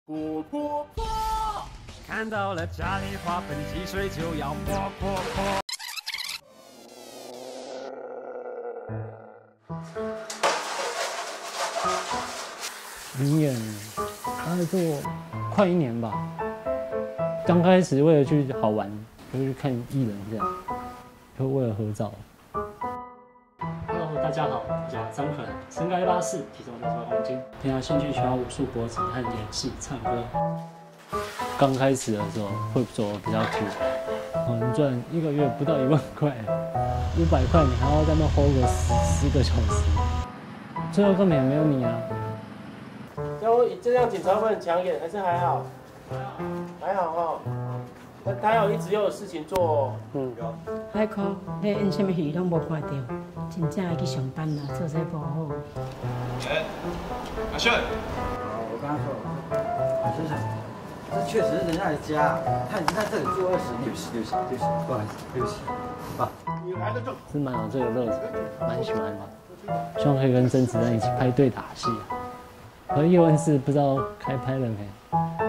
泼泼泼！看到了家里花盆积水就要泼泼泼。 灵演大概做快1年吧。刚开始为了去好玩，就去看艺人这样，就为了合照。Hello， 大家好，我叫张可，身高184，体重60公斤，平常兴趣喜欢武术、搏击和演戏、唱歌。刚开始的时候会走比较苦，可能赚1个月不到1万块，500块你还要在那 hold 个10个小时，最后根本也没有你啊。 这样警察会很抢眼，还是还好？还好哈。那他有一直有事情做。 海可，你演什么戏拢无看到，真正要去上班啦，做这不好。 阿炫， 我刚刚说了，先生，这确实是人家的家，他已经在这里住20年。对不起，不好意思，对不起，爸。 你来的正。 是蛮有这个热忱，蛮喜欢的，希望可以跟甄子丹一起拍对打戏。和叶问是不知道开拍了没？